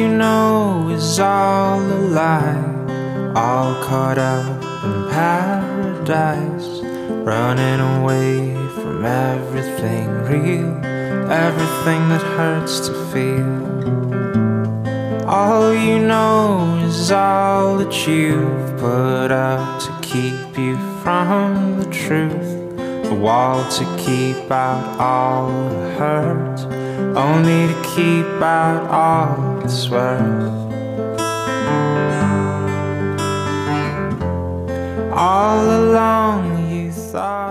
you know is all a lie, all caught up in paradise, running away from everything real, everything that hurts to feel. All you know is all that you've put up to keep you from the truth, the wall to keep out all the hurt, only to keep out all that's worth. All along you thought